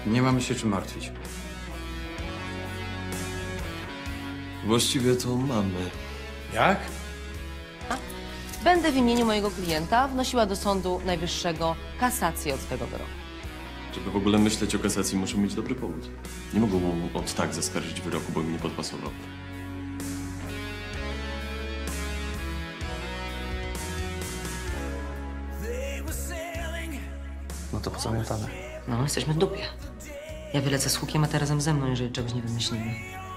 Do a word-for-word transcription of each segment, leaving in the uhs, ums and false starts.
Nie mamy się czym martwić. Właściwie to mamy. Jak? Będę w imieniu mojego klienta wnosiła do Sądu Najwyższego kasację od tego wyroku. Żeby w ogóle myśleć o kasacji, muszę mieć dobry powód. Nie mogą mu od tak zaskarżyć wyroku, bo mi nie podpasował. No to pozamiatane. No, jesteśmy w dupie. Ja wylecę z hukiem, a ty razem ze mną, jeżeli czegoś nie wymyślimy.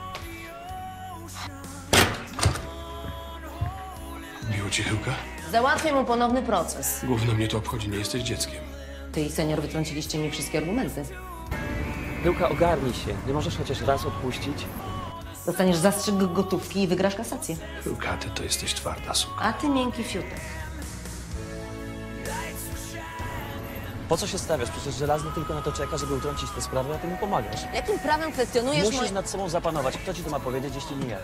Biło ci chyłka? Załatwię mu ponowny proces. Gówno mnie to obchodzi, nie jesteś dzieckiem. Ty i senior wytrąciliście mi wszystkie argumenty. Hyłka, ogarnij się. Nie możesz chociaż raz odpuścić? Dostaniesz zastrzyk gotówki i wygrasz kasację. Chyłka, ty to jesteś twarda suka. A ty miękki fiutek. Po co się stawiasz? Przecież żelazny tylko na to czeka, żeby utrącić tę sprawę, a ty mu pomagasz. Jakim prawem kwestionujesz Musisz moje... nad sobą zapanować. Kto ci to ma powiedzieć, jeśli nie ja?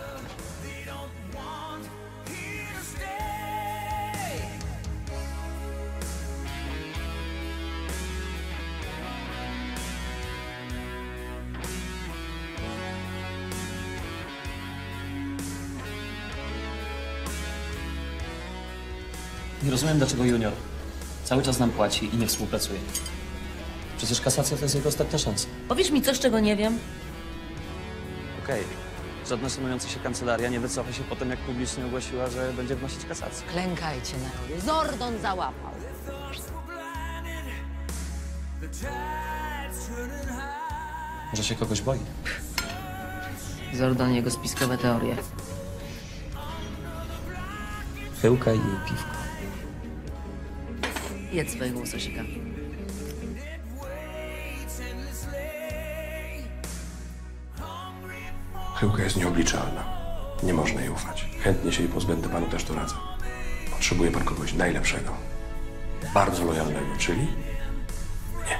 Nie rozumiem, dlaczego Junior cały czas nam płaci i nie współpracuje. Przecież kasacja to jest jego ostatnia szansa. Powiesz mi coś, czego nie wiem? Okej. Żadna szanująca się kancelaria nie wycofa się po tym, jak publicznie ogłosiła, że będzie wnosić kasację. Klękajcie na Zordon załapał. Może się kogoś boi? Zordon i jego spiskowe teorie. Chyłka i jej piwko. Jedz swojego łososika. Chyłka jest nieobliczalna. Nie można jej ufać. Chętnie się jej pozbędę, panu też to radzę. Potrzebuje pan kogoś najlepszego. Bardzo lojalnego, czyli nie.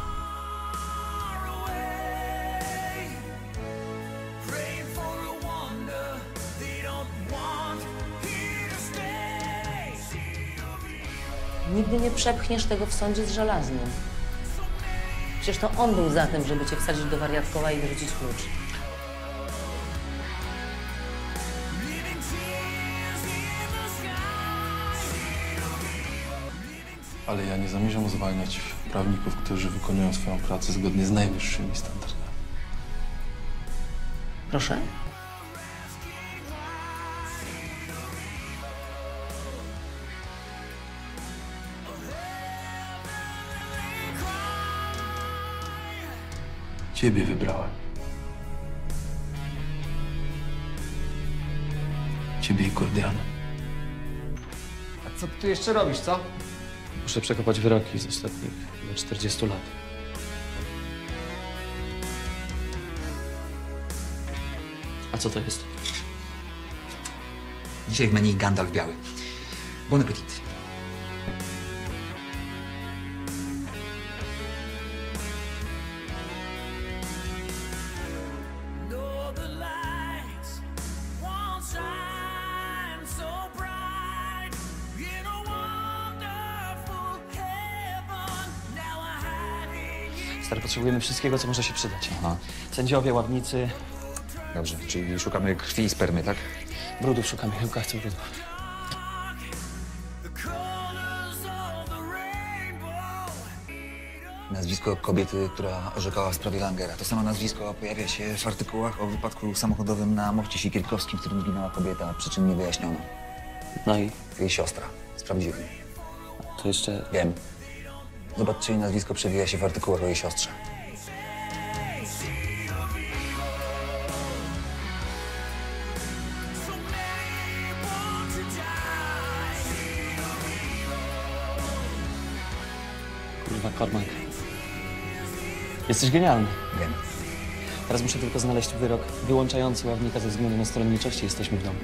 Nigdy nie przepchniesz tego w sądzie z żelaznym. Przecież to on był za tym, żeby cię wsadzić do wariatkowa i wyrzucić klucz. Ale ja nie zamierzam zwalniać prawników, którzy wykonują swoją pracę zgodnie z najwyższymi standardami. Proszę? Ciebie wybrałem. Ciebie i Kordiana. A co ty tu jeszcze robisz, co? Muszę przekopać wyroki z ostatnich czterdziestu lat. A co to jest? Dzisiaj w menu Gandalf biały. Bon appetit. Stary, potrzebujemy wszystkiego, co może się przydać. Aha. Sędziowie, ławnicy, Dobrze, czyli szukamy krwi i spermy, tak? brudów szukamy. Chyłka chce brudów. Nazwisko kobiety, która orzekała w sprawie Langera. To samo nazwisko pojawia się w artykułach o wypadku samochodowym na moście Siekierkowskim, w którym zginęła kobieta, przyczyn nie wyjaśniono. No i Jej siostra. Sprawdziłem. to jeszcze... Wiem. Zobacz, czy jej nazwisko przewija się w artykułach o jej siostrze. Kurwa, Cormac. Jesteś genialny. Wiem. Teraz muszę tylko znaleźć wyrok wyłączający ławnika ze względu na stronniczość i jesteśmy w domu.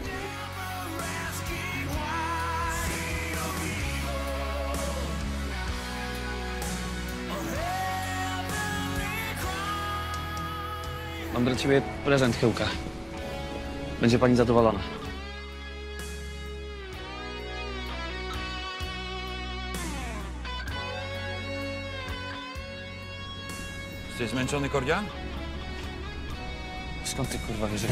Mam dla ciebie prezent, Chyłka. Będzie pani zadowolona. Jesteś zmęczony, Kordian? Skąd ty kurwa wiesz?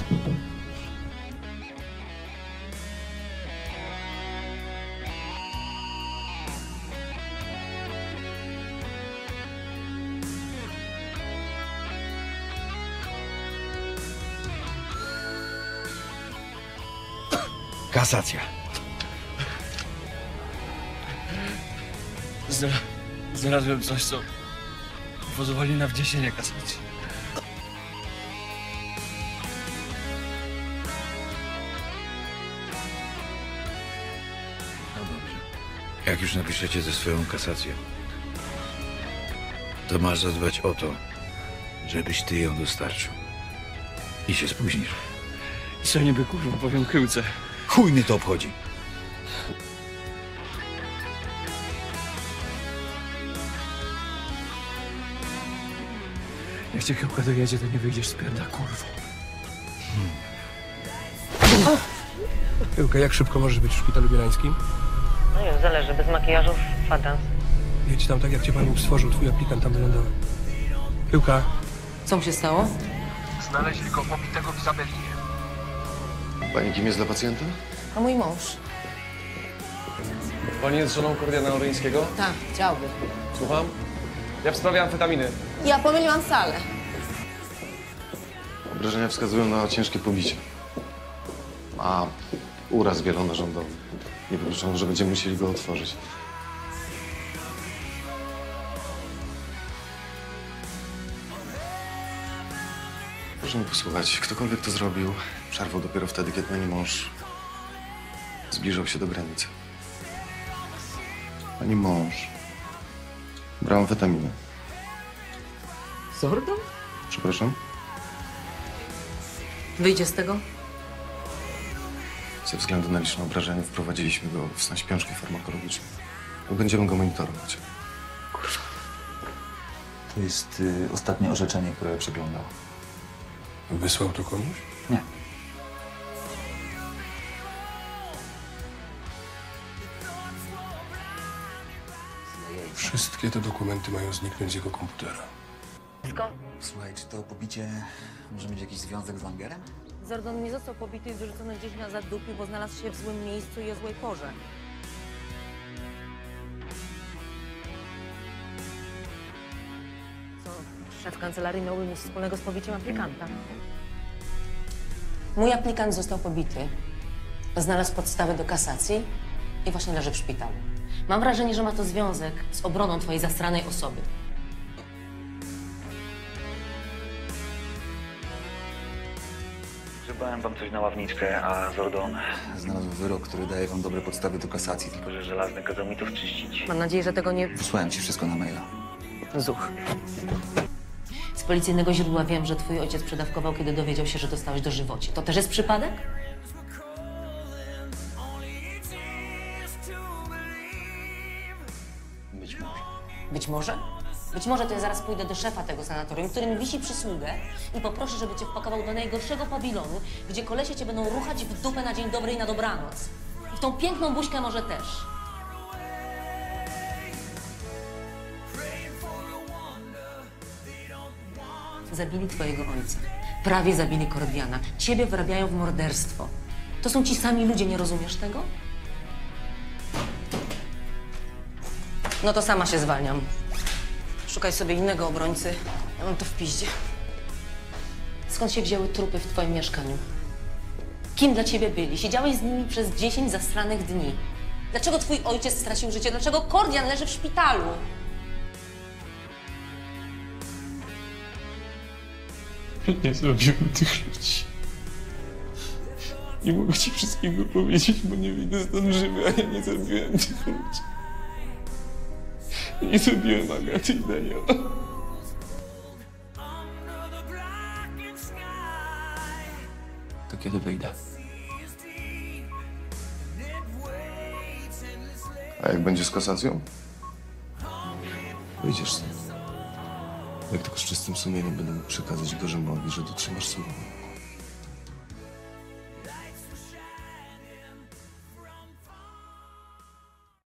Kasacja. Zna, znalazłem coś, co pozwoli na wniesienie kasacji. No dobrze. Jak już napiszecie ze swoją kasację, to masz zadbać o to, żebyś ty ją dostarczył. I się spóźnisz. Co niby kurwa powiem chyłce. Chuj mnie to obchodzi. Jak cię chyłka dojedzie, to nie wyjdziesz z pierda, kurwo. Pyłka, jak szybko możesz być w szpitalu bielańskim? No już, zależy. Bez makijażu kwadrans. Jedź tam tak, jak cię Pan Bóg stworzył. Twój aplikant tam wylądował. Pyłka. Co mu się stało? Znaleźli go pobitego w Izabelinie. Pani kim jest dla pacjenta? A mój mąż. Pani jest żoną Kordiana Oryńskiego? Tak, chciałby. Słucham? Ja w sprawie amfetaminy. Ja pomyliłam salę. Obrażenia wskazują na ciężkie pobicie. Ma uraz wielonarządowy. Nie wykluczono, że będziemy musieli go otworzyć. Proszę mi posłuchać. Ktokolwiek to zrobił, przerwał dopiero wtedy, kiedy pani mąż zbliżał się do granicy. Pani mąż brał amfetaminę. Zordon? Przepraszam? Wyjdzie z tego? Ze względu na liczne obrażenia wprowadziliśmy go w stan śpiączki farmakologicznej. Będziemy go monitorować. To jest y, ostatnie orzeczenie, które przeglądał. Wysłał to komuś? Nie. Wszystkie te dokumenty mają zniknąć z jego komputera. Skąd? Słuchaj, czy to pobicie może mieć jakiś związek z Langerem? Zordon nie został pobity i wyrzucony gdzieś na zadupiu, bo znalazł się w złym miejscu i o złej porze. Co, szef kancelarii miałby nic wspólnego z pobiciem aplikanta? Mój aplikant został pobity, znalazł podstawy do kasacji i właśnie leży w szpitalu. Mam wrażenie, że ma to związek z obroną twojej zastranej osoby. Grzebałem wam coś na ławniczkę, a Zordon znalazł wyrok, który daje wam dobre podstawy do kasacji, tylko że żelazny kazał mi to wczyścić. Mam nadzieję, że tego nie... Wysłałem ci wszystko na maila. Zuch. Z policyjnego źródła wiem, że twój ojciec przedawkował, kiedy dowiedział się, że dostałeś dożywocie. To też jest przypadek? Być może. Być może? Być może to ja zaraz pójdę do szefa tego sanatorium, który mi wisi przysługę i poproszę, żeby cię wpakował do najgorszego pawilonu, gdzie kolesie cię będą ruchać w dupę na dzień dobry i na dobranoc. I w tą piękną buźkę może też. Zabili twojego ojca. Prawie zabili Kordiana. Ciebie wyrabiają w morderstwo. To są ci sami ludzie, nie rozumiesz tego? No to sama się zwalniam. Szukaj sobie innego obrońcy. Ja mam to w piździe. Skąd się wzięły trupy w twoim mieszkaniu? Kim dla ciebie byli? Siedziałeś z nimi przez dziesięć zastranych dni. Dlaczego twój ojciec stracił życie? Dlaczego Kordian leży w szpitalu? Nie zrobiłem tych ludzi. Nie mogę ci wszystkiego powiedzieć, bo nie wyjdę stąd żywy, a ja nie zabiłem tych ludzi. Nie zabiłem Agaty i Daniela. To kiedy wyjdę? A jak będzie z kasacją? Wyjdziesz stąd. Jak tylko z czystym sumieniem będę mógł przekazać Gorzymowi, że dotrzymasz słowa.